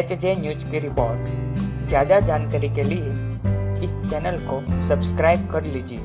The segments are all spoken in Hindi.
HJ न्यूज की रिपोर्ट। ज़्यादा जानकारी के लिए इस चैनल को सब्सक्राइब कर लीजिए।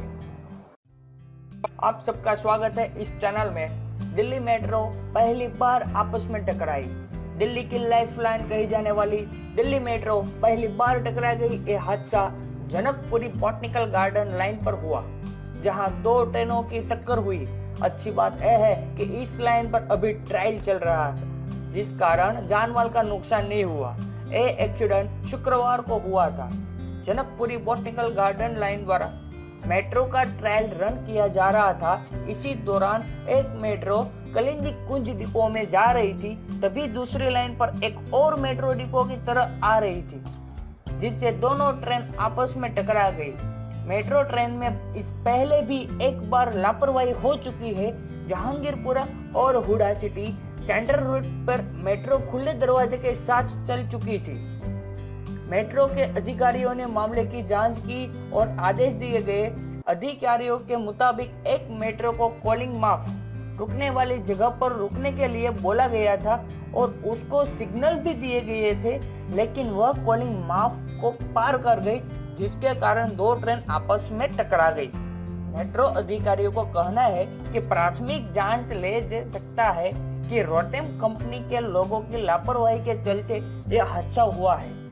आप सबका स्वागत है इस चैनल में। दिल्ली मेट्रो पहली बार आपस में टकराई। दिल्ली की लाइफलाइन कही जाने वाली दिल्ली मेट्रो पहली बार टकरा गई। ये हादसा जनकपुरी बॉटनिकल गार्डन लाइन पर हुआ, जहां दो ट्रेनों की टक्कर हुई। अच्छी बात यह है कि इस लाइन पर अभी ट्रायल चल रहा है, जिस कारण जानमाल का नुकसान नहीं हुआ। ये एक्सीडेंट शुक्रवार को हुआ था। जनकपुरी बॉटनिकल गार्डन लाइन द्वारा मेट्रो का ट्रायल रन किया जा रहा था। इसी दौरान एक मेट्रो कलिंदी कुंज डिपो में जा रही थी, तभी दूसरी लाइन पर एक और मेट्रो डिपो की तरह आ रही थी, जिससे दोनों ट्रेन आपस में टकरा गई। मेट्रो ट्रेन में इस पहले भी एक बार लापरवाही हो चुकी है। जहांगीरपुरा और हुडा सिटी सेंट्रल रूट पर मेट्रो खुले दरवाजे के साथ चल चुकी थी। मेट्रो के अधिकारियों ने मामले की जांच की और आदेश दिए गए। अधिकारियों के मुताबिक एक मेट्रो को कॉलिंग माफ रुकने वाली जगह पर रुकने के लिए बोला गया था और उसको सिग्नल भी दिए गए थे, लेकिन वह कॉलिंग माफ को पार कर गई, जिसके कारण दो ट्रेन आपस में टकरा गई। मेट्रो अधिकारियों को कहना है कि प्राथमिक जांच ले जा सकता है कि रोटेम कंपनी के लोगों की लापरवाही के चलते यह हादसा हुआ है।